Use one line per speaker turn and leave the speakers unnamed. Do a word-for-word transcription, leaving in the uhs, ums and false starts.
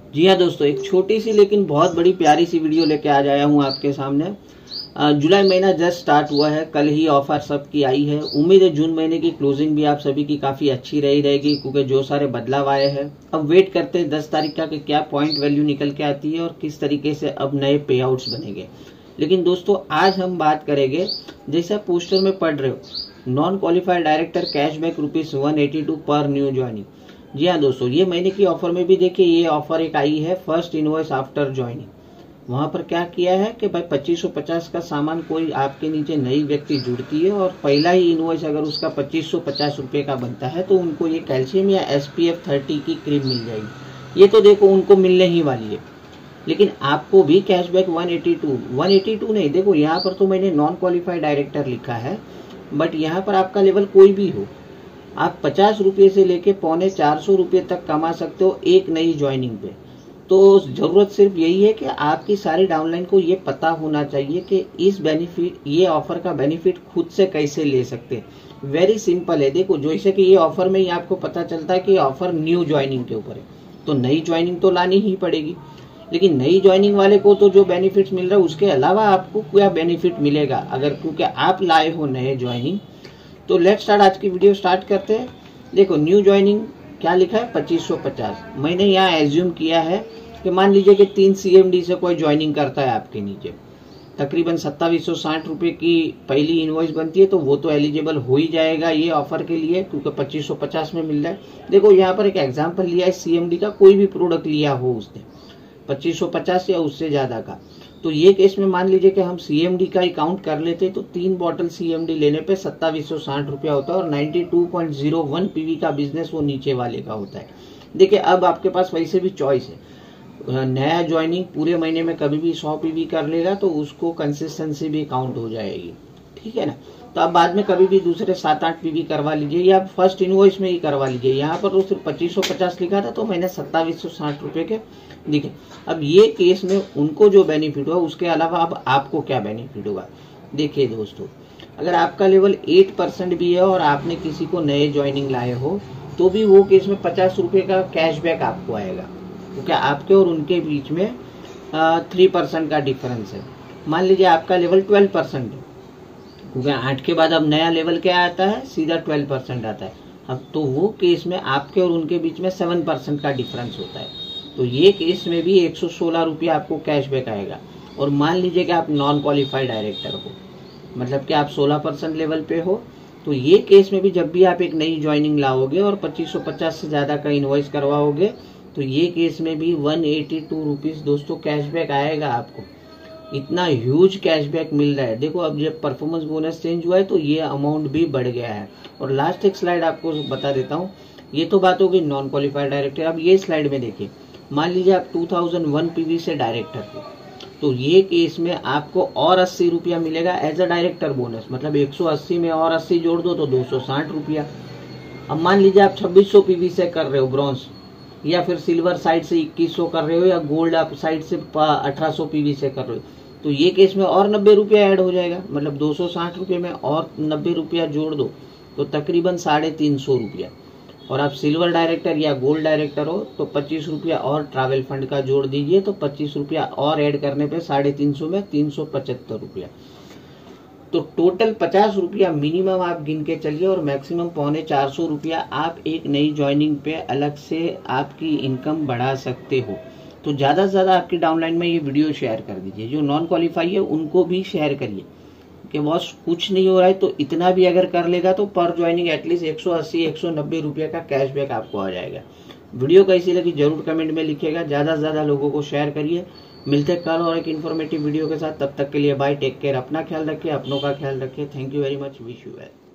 जी हाँ दोस्तों, एक छोटी सी लेकिन बहुत बड़ी प्यारी सी वीडियो लेके आ जाया हूँ आपके सामने। अ, जुलाई महीना जस्ट स्टार्ट हुआ है, कल ही ऑफर सबकी आई है। उम्मीद है जून महीने की क्लोजिंग भी आप सभी की काफ़ी अच्छी रही रहेगी, क्योंकि जो सारे बदलाव आए हैं। अब वेट करते हैं दस तारीख का कि क्या पॉइंट वैल्यू निकल के आती है और किस तरीके से अब नए पे आउट्स बनेंगे। लेकिन दोस्तों आज हम बात करेंगे, जैसे आप पोस्टर में पढ़ रहे हो, non qualified director cashback rupees one eighty two पर न्यू ज्वाइनिंग। जी हाँ दोस्तों, ये महीने की ऑफर में भी देखिए ये ऑफर एक आई है, फर्स्ट इनवॉइस आफ्टर ज्वाइनिंग। वहां पर क्या किया है कि भाई पच्चीस सौ पचास का सामान कोई आपके नीचे नई व्यक्ति जुड़ती है और पहला ही इनवॉइस अगर उसका पच्चीस सौ पचास रुपए का बनता है तो उनको ये कैल्शियम या एस पी एफ थर्टी की क्रीम मिल जाएगी। ये तो देखो उनको मिलने ही वाली है। लेकिन आपको भी cashback one eighty two one eighty two नहीं, देखो यहाँ पर तो मैंने नॉन क्वालिफाइड डायरेक्टर लिखा है, बट यहाँ पर आपका लेवल कोई भी हो, आप पचास रुपये से लेके पौने चार सौ रुपये तक कमा सकते हो एक नई ज्वाइनिंग पे। तो जरूरत सिर्फ यही है कि आपकी सारी डाउनलाइन को ये पता होना चाहिए कि इस बेनिफिट, ये ऑफर का बेनिफिट खुद से कैसे ले सकते हैं। वेरी सिंपल है। देखो जैसे कि ये ऑफर में ही आपको पता चलता है कि ऑफर न्यू ज्वाइनिंग के ऊपर है, तो नई ज्वाइनिंग तो लानी ही पड़ेगी। लेकिन नई ज्वाइनिंग वाले को तो जो बेनिफिट मिल रहा है उसके अलावा आपको क्या बेनिफिट मिलेगा, अगर क्योंकि आप लाए हो नए ज्वाइनिंग। तो लेट स्टार्ट, आज की वीडियो स्टार्ट करते हैं। देखो न्यू ज्वाइनिंग क्या लिखा है, पच्चीस सौ पचास। मैंने यहाँ एज्यूम किया है कि मान लीजिए कि तीन सीएमडी से कोई ज्वाइनिंग करता है आपके नीचे, तकरीबन सत्ताईस सौ साठ रुपए की पहली इनवॉइस बनती है, तो वो तो एलिजिबल हो ही जाएगा ये ऑफर के लिए, क्योंकि पच्चीस सौ पचास में मिल रहा है। देखो यहाँ पर एक एग्जाम्पल लिया है सीएमडी का, कोई भी प्रोडक्ट लिया हो उसने पच्चीस सौ पचास या उससे ज्यादा का, तो ये केस में मान लीजिए कि हम सीएमडी का ही काउंट कर लेते तो तीन बॉटल सीएमडी लेने पे सत्ताईस सौ साठ रुपया होता है और बानवे पॉइंट ज़ीरो वन पीवी का बिजनेस वो नीचे वाले का होता है। देखिए अब आपके पास वैसे भी चॉइस है, नया ज्वाइनिंग पूरे महीने में कभी भी सौ पीवी कर लेगा तो उसको कंसिस्टेंसी भी काउंट हो जाएगी, ठीक है ना। तो आप बाद में कभी भी दूसरे सात आठ पीवी करवा लीजिए या फर्स्ट इनवॉइस में ही करवा लीजिए। यहाँ पर तो सिर्फ पच्चीस सौ पचास लिखा था तो मैंने सत्ताईस सौ साठ रुपए के दिखे। अब ये केस में उनको जो बेनिफिट हुआ उसके अलावा अब आपको क्या बेनिफिट होगा। देखिए दोस्तों, अगर आपका लेवल एट परसेंट भी है और आपने किसी को नए ज्वाइनिंग लाए हो तो भी वो केस में पचास रुपए का कैशबैक आपको आएगा, क्योंकि आपके और उनके बीच में थ्री परसेंट का डिफरेंस है। मान लीजिए आपका लेवल ट्वेल्व परसेंट है, क्योंकि आठ के बाद अब नया लेवल क्या आता है, सीधा ट्वेल्व परसेंट आता है। अब तो वो केस में आपके और उनके बीच में सेवन परसेंट का डिफरेंस होता है, तो ये केस में भी एक सौ सोलह रुपया आपको कैशबैक आएगा। और मान लीजिए कि आप नॉन क्वालिफाइड डायरेक्टर हो, मतलब कि आप सोलह परसेंट लेवल पे हो, तो ये केस में भी जब भी आप एक नई ज्वाइनिंग लाओगे और पच्चीस सौ पचास से ज्यादा का इनवॉइस करवाओगे तो ये केस में भी वन एटी टू रुपीज दोस्तों कैशबैक आएगा आपको। इतना ह्यूज कैशबैक मिल रहा है। देखो अब जब परफॉर्मेंस बोनस चेंज हुआ है तो ये अमाउंट भी बढ़ गया है। और लास्ट एक स्लाइड आपको बता देता हूँ, ये तो बात होगी नॉन क्वालिफाइड डायरेक्टर। अब ये स्लाइड में देखिए, मान लीजिए आप टू थाउजेंड वन पीवी से डायरेक्टर थे, तो ये केस में आपको और अस्सी रुपया मिलेगा एज अ डायरेक्टर बोनस, मतलब एक सौ अस्सी में और अस्सी जोड़ दो तो दो सौ साठ रुपया। अब मान लीजिए आप छब्बीस सौ पीवी से कर रहे हो ब्रॉन्ज, या फिर सिल्वर साइड से इक्कीस सौ कर रहे हो, या गोल्ड आप साइड से अठारह सौ पीवी से कर रहे हो, तो ये केस में और नब्बे रुपया ऐड हो जाएगा, मतलब दो सौ साठ रुपये में और नब्बे रुपया जोड़ दो तो तकरीबन साढ़े तीन सौ रुपया। और आप सिल्वर डायरेक्टर या गोल्ड डायरेक्टर हो तो पच्चीस रुपया और ट्रैवल फंड का जोड़ दीजिए, तो पच्चीस रुपया और ऐड करने पे साढ़े तीन सौ में तीन सौ पचहत्तर रुपया। तो टोटल पचास रुपया मिनिमम आप गिन के चलिए और मैक्सिमम पौने चार सौ रुपया आप एक नई ज्वाइनिंग पे अलग से आपकी इनकम बढ़ा सकते हो। तो ज्यादा से ज्यादा आपकी डाउनलाइन में ये वीडियो शेयर कर दीजिए, जो नॉन क्वालिफाई है उनको भी शेयर करिए कि बॉस कुछ नहीं हो रहा है, तो इतना भी अगर कर लेगा तो पर ज्वाइनिंग एटलीस्ट एक सौ अस्सी एक सौ नब्बे रुपये का कैशबैक आपको आ जाएगा। वीडियो कैसी लगी जरूर कमेंट में लिखिएगा, ज्यादा से ज्यादा लोगों को शेयर करिए। मिलते कल और एक इन्फॉर्मेटिव वीडियो के साथ, तब तक के लिए बाय, टेक केयर, अपना ख्याल रखिए, अपनों का ख्याल रखिए। Thank you very much, wish you well.